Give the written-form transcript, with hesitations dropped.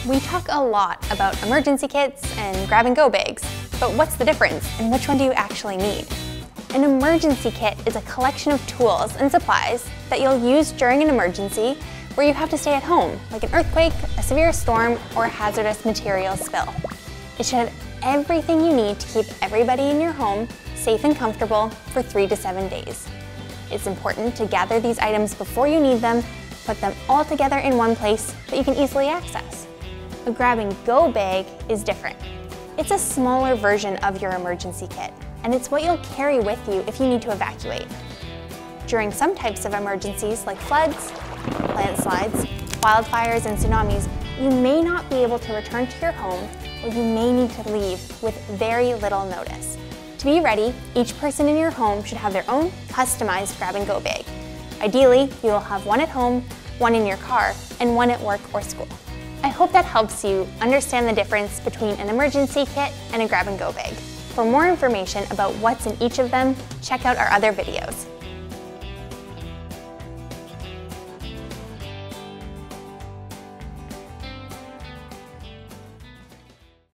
We talk a lot about emergency kits and grab-and-go bags, but what's the difference and which one do you actually need? An emergency kit is a collection of tools and supplies that you'll use during an emergency where you have to stay at home, like an earthquake, a severe storm, or a hazardous material spill. It should have everything you need to keep everybody in your home safe and comfortable for 3 to 7 days. It's important to gather these items before you need them, put them all together in one place that you can easily access. A grab-and-go bag is different. It's a smaller version of your emergency kit, and it's what you'll carry with you if you need to evacuate. During some types of emergencies like floods, landslides, wildfires, and tsunamis, you may not be able to return to your home, or you may need to leave with very little notice. To be ready, each person in your home should have their own customized grab-and-go bag. Ideally, you'll have one at home, one in your car, and one at work or school. I hope that helps you understand the difference between an emergency kit and a grab-and-go bag. For more information about what's in each of them, check out our other videos.